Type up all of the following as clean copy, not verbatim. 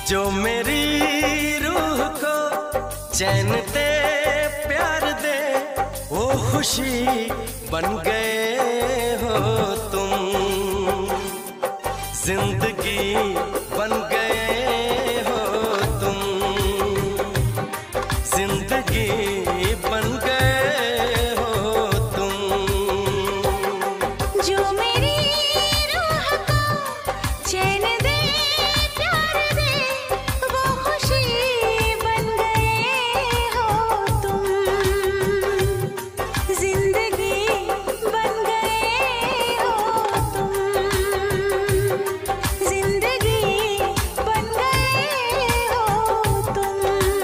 जो मेरी रूह को चैन दे, प्यार दे, वो खुशी बन गए हो तुम। जिंदगी बन गए हो तुम, जिंदगी बन गए हो तुम। जो मेरी रूह को चैन दे, प्यार दे, वो खुशी बन गए हो तुम। जिंदगी बन गए हो तुम, जिंदगी बन गए हो तुम।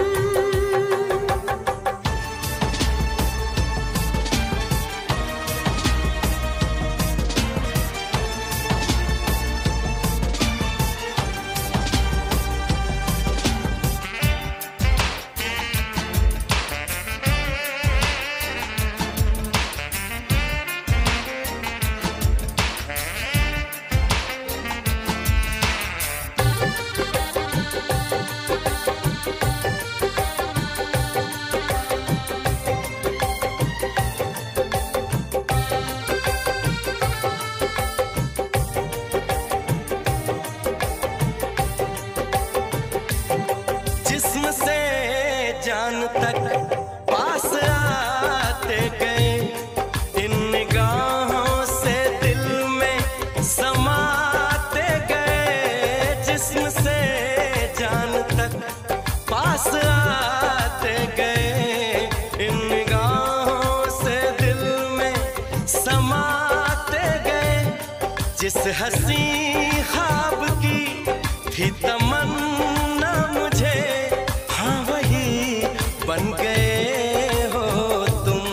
जिस्म से जान तक पास आते गए, इन निगाहों से दिल में समाते गए। जिस्म से जान तक पास आते गए, इन निगाहों से दिल में समाते गए। जिस हंसी ख्वाब की थी तमन्ना मुझे, हाँ वही बन गए हो तुम।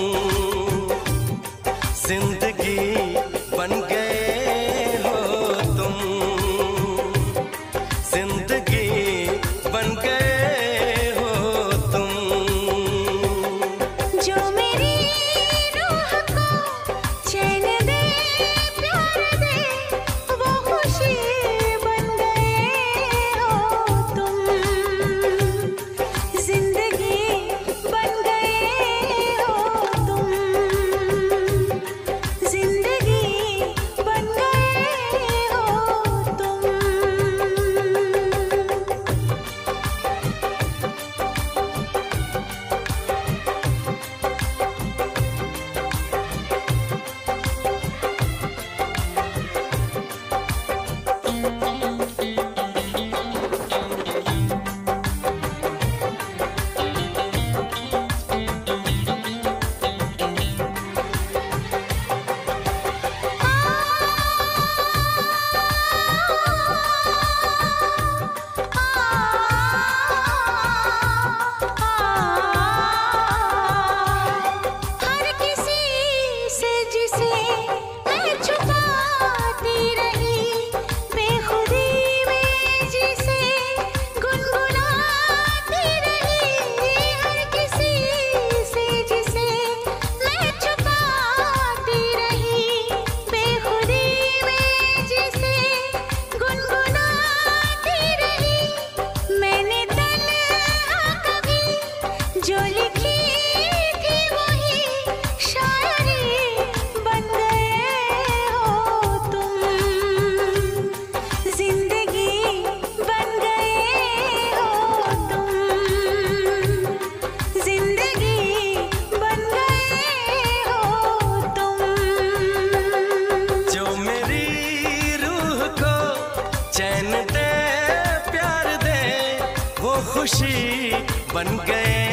जिंदगी बन गए हो तुम, जिंदगी बन गए हो तुम। जो मेरी रूह को चैन दे, प्यार दे, वो खुशी बन गए हो तुम। जिंदगी बन गए हो तुम, जिंदगी बन गए हो तुम। हर किसी से जिसे मैं छुपाती रही, बेखुदी में जिसे गुनगुनाती रही। हर किसी से जिसे मैं छुपाती रही, बेखुदी में जिसे गुनगुनाती रही। मैंने तन्हा कभी जो लिखी थी, वही शायरी बन गए हो तुम। जिंदगी बन गए हो तुम, जिंदगी बन गए हो तुम। जो मेरी रूह को चैन दे, प्यार दे, वो खुशी बन गए